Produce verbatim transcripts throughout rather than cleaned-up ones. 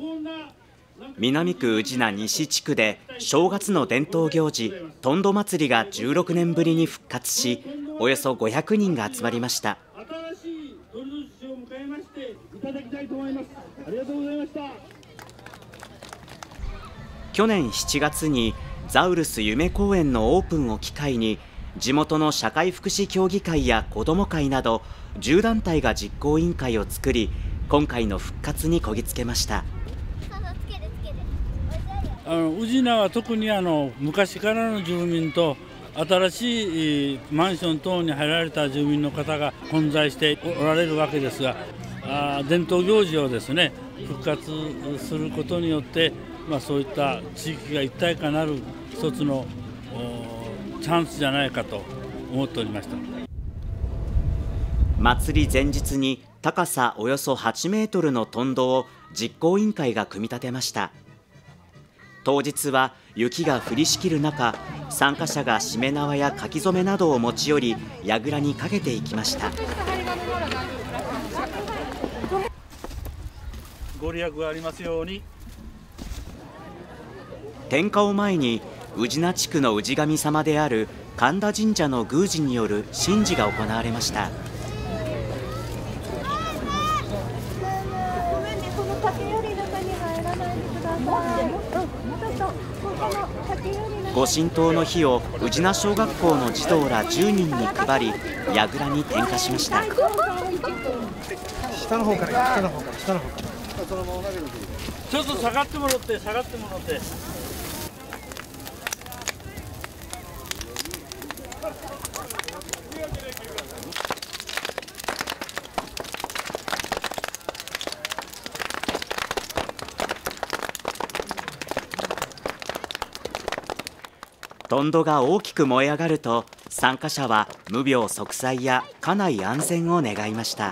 南区宇品西地区で正月の伝統行事とんど祭りがじゅうろくねんぶりに復活し、およそごひゃくにんが集まりました。去年しちがつにザウルス夢公園のオープンを機会に、地元の社会福祉協議会や子ども会などじゅう団体が実行委員会を作り、今回の復活にこぎつけました。 あの宇品は特にあの昔からの住民と新しいマンション等に入られた住民の方が混在しておられるわけですが、あ伝統行事をですね復活することによって、まあ、そういった地域が一体化なる一つのチャンスじゃないかと思っておりました。 祭り前日に高さおよそはちメートルのトンドを実行委員会が組み立てました。当日は雪が降りしきる中、参加者がしめ縄や書き初めなどを持ち寄り、櫓にかけていきました。 ご利益がありますように。 点火を前に宇品地区の氏神様である神田神社の宮司による神事が行われました。御神刀の火を宇品小学校の児童らじゅうにんに配り、櫓に点火しました。 下の方から下の方から下の方からちょっと下がってもらって下がってもらって。 とんどが大きく燃え上がると、参加者は無病息災や家内安全を願いました。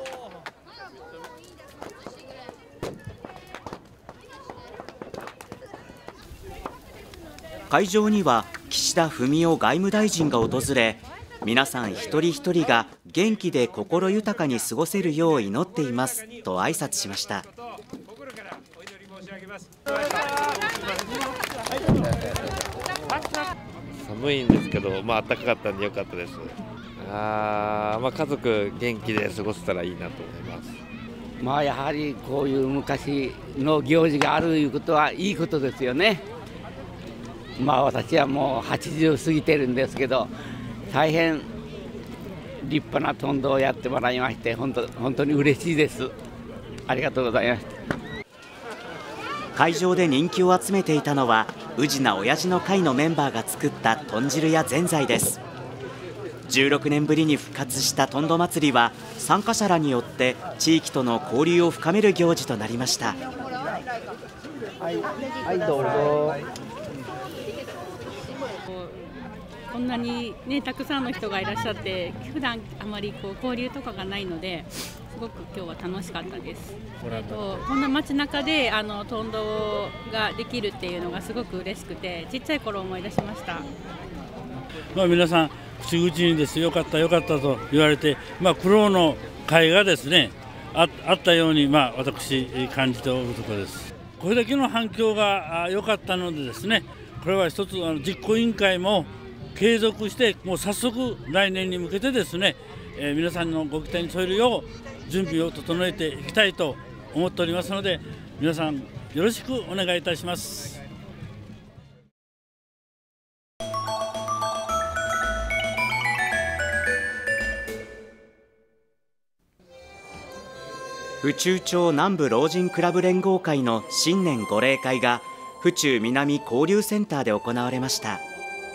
会場には岸田文雄外務大臣が訪れ、皆さん一人一人が元気で心豊かに過ごせるよう祈っていますと挨拶しました。 寒いんですけど、まあ暖かかったんで良かったです。あ、まあ、家族元気で過ごせたらいいなと思います。 まあやはりこういう昔の行事があるいうことはいいことですよね。まあ私はもうはちじゅう過ぎてるんですけど、大変立派なとんどをやってもらいまして、本当本当に嬉しいです。ありがとうございます。 会場で人気を集めていたのは宇品親父の会のメンバーが作った豚汁やぜんざいです。じゅうろくねんぶりに復活したとんど祭りは、参加者らによって地域との交流を深める行事となりました。 はい、はい、どうぞ。 こんなに、ね、たくさんの人がいらっしゃって、普段あまりこう交流とかがないので、すごく今日は楽しかったです。えっと、こんな街中であのとんどができるっていうのがすごく嬉しくて、ちっちゃい頃思い出しました。 まあ、皆さん口々にですよかったよかったと言われて、まあ、苦労の会がですね あ, あったように、まあ、私感じておるところです。これだけの反響が良かったのでですね、これは一つあの実行委員会も継続して、もう早速来年に向けてですね、えー、皆さんのご期待に添えるよう準備を整えていきたいと思っておりますので、皆さんよろしくお願いいたします。 府中町南部老人クラブ連合会の新年御例会が府中南交流センターで行われました。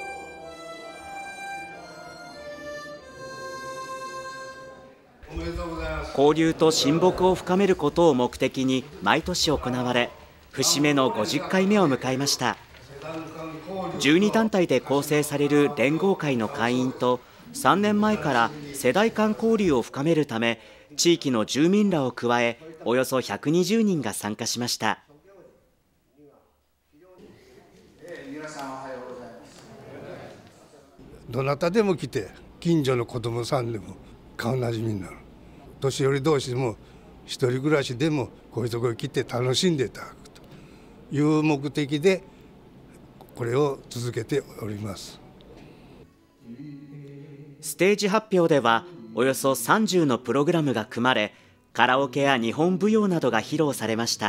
交流と親睦を深めることを目的に毎年行われ、節目のごじゅっかいめを迎えました。じゅうに団体で構成される連合会の会員と、さんねんまえから世代間交流を深めるため地域の住民らを加え、およそひゃくにじゅうにんが参加しました。 どなたでも来て、近所の子どもさんでも顔なじみになる。年寄り同士でも一人暮らしでもこういうところに来て楽しんでいただくという目的でこれを続けております。 ステージ発表ではおよそさんじゅうのプログラムが組まれ、カラオケや日本舞踊などが披露されました。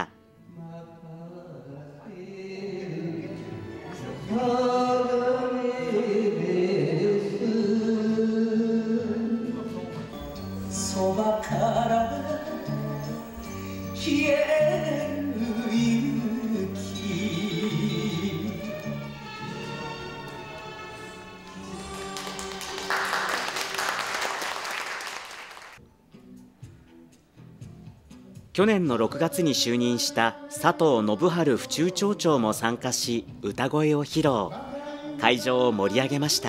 そばから消える雪。 去年のろくがつに就任した佐藤信春府中町長も参加し、歌声を披露。会場を盛り上げました。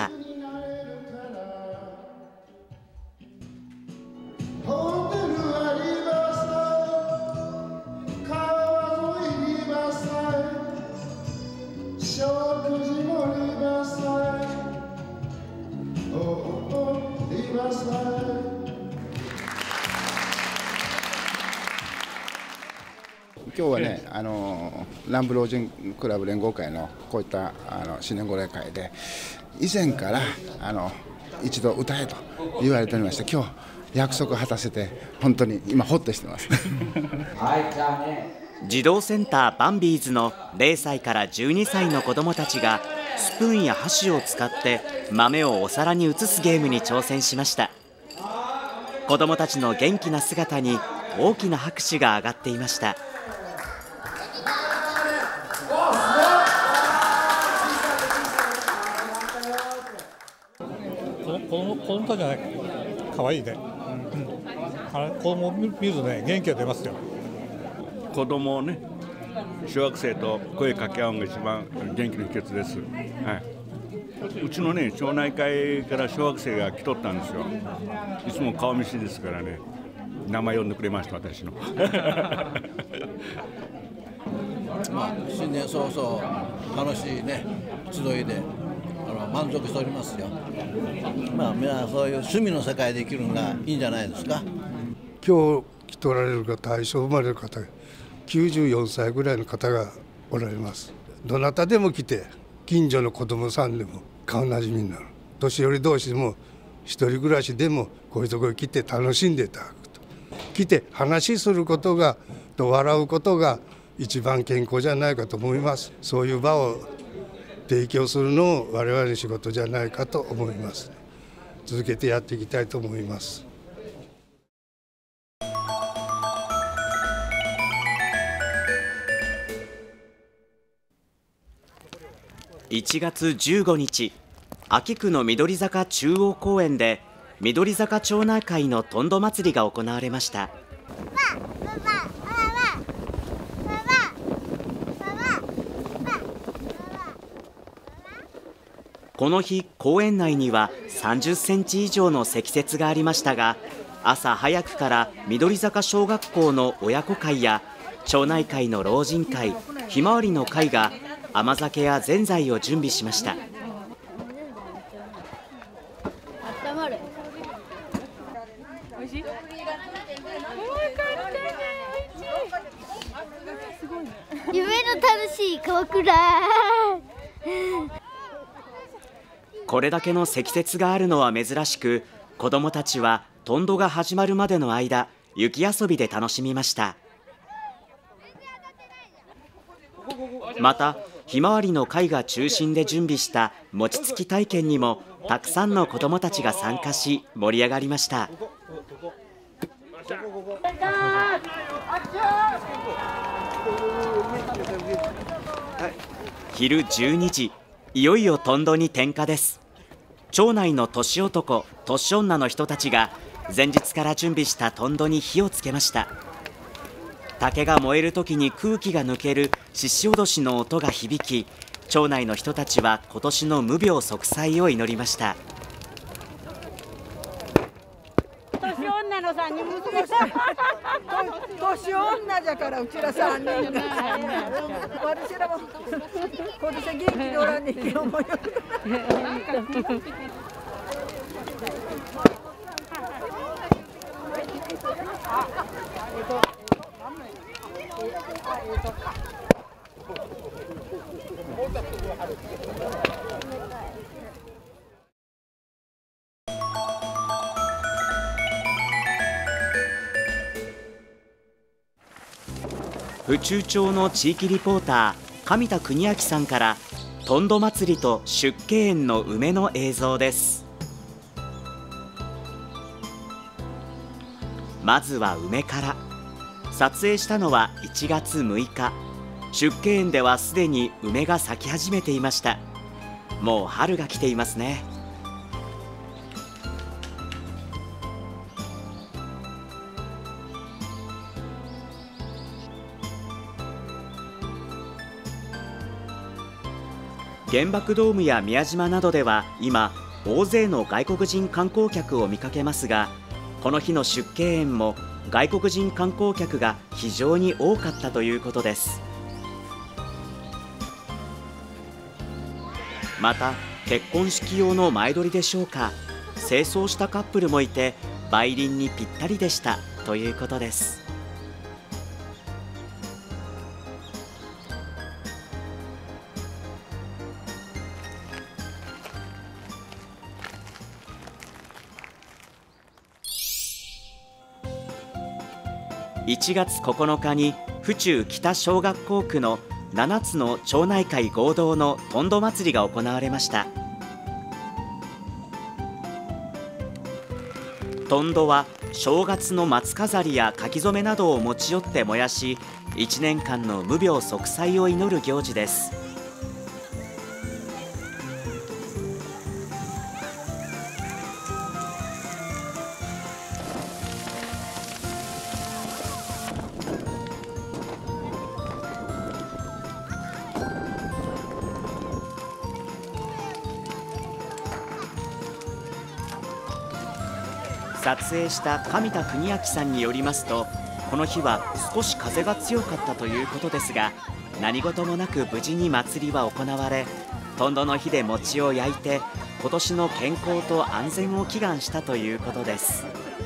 今日はね、あの南部老人クラブ連合会のこういったあの新年号令会で、以前からあの一度歌えと言われておりまして、今日約束を果たせて本当に今ホッとしてます。 児童センターバンビーズのれいさいからじゅうにさいの子どもたちがスプーンや箸を使って豆をお皿に移すゲームに挑戦しました。子どもたちの元気な姿に大きな拍手が上がっていました。 子供たちはね、可愛いね、うん、あれ子供を見るとね、元気が出ますよ。 子供をね、小学生と声かけ合うのが一番元気の秘訣です。はい、うちのね、町内会から小学生が来とったんですよ。いつも顔見知りですからね、名前呼んでくれました、私の。 まあ、新年早々、楽しいね、集いで。満足しておりますよ。まあ、皆そういう趣味の世界で生きるのがいいんじゃないですか。 今日来ておられる方、大正生まれる方、きゅうじゅうよんさいぐらいの方がおられます。どなたでも来て、近所の子どもさんでも顔なじみになる。年寄り同士でも一人暮らしでもこういうところに来て楽しんでいただくと。来て話することがと笑うことが一番健康じゃないかと思います。そういう場を提供するのを我々の仕事じゃないかと思います。続けてやっていきたいと思います。 いちがつじゅうごにち、秋区の緑坂中央公園で緑坂町内会のとんど祭りが行われました。この日、公園内にはさんじゅっセンチ以上の積雪がありましたが、朝早くから緑坂小学校の親子会や町内会の老人会、ひまわりの会が甘酒やぜんざいを準備しました。 夢の楽しい鎌倉。 これだけの積雪があるのは珍しく、子どもたちはとんどが始まるまでの間、雪遊びで楽しみました。また、ひまわりの会が中心で準備した餅つき体験にもたくさんの子どもたちが参加し、盛り上がりました。昼じゅうにじ、いよいよとんどに点火です。町内の年男、年女の人たちが前日から準備したとんどに火をつけました。竹が燃えるときに空気が抜ける獅子おどしの音が響き、町内の人たちは今年の無病息災を祈りました。 年女のさんにん娘さん年女じゃからうちらさんにんが私らも今年は元気でおらんねんけど思いよ府中町の地域リポーター上田邦明さんからとんど祭りと出家園の梅の映像です。まずは梅から。撮影したのはいちがつむいか。出家園ではすでに梅が咲き始めていました。もう春が来ていますね。原爆ドームや宮島などでは今大勢の外国人観光客を見かけますが、この日の出家園も外国人観光客が非常に多かったということです。また結婚式用の前撮りでしょうか、清掃したカップルもいて梅林にぴったりでしたということです。いちがつここのかに府中北小学校区のななつの町内会合同のとんど祭りが行われました。とんどは正月の松飾りや書き初めなどを持ち寄って燃やし、いちねんかんの無病息災を祈る行事です。撮影した上田邦明さんによりますと、この日は少し風が強かったということですが、何事もなく無事に祭りは行われ、とんどの火で餅を焼いて今年の健康と安全を祈願したということです。